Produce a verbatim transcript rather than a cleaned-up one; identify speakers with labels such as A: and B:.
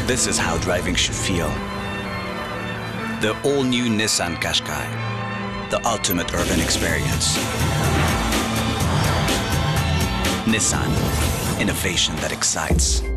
A: This is how driving should feel. The all-new Nissan Qashqai, the ultimate urban experience. Nissan, innovation that excites.